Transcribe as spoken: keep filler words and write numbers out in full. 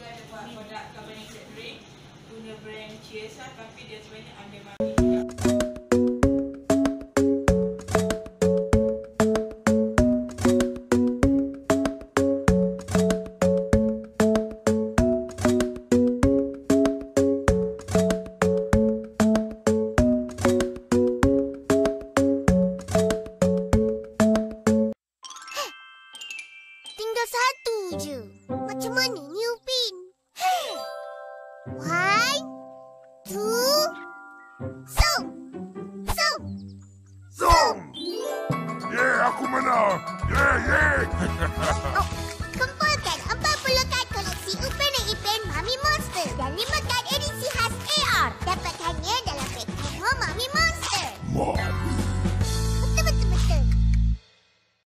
juga ada buat produk carbonated drink guna brand Cheers lah, tapi dia sebenarnya ambil Mamee juga. Tinggal satu je. Macam mana ni, Upin? One, two, so!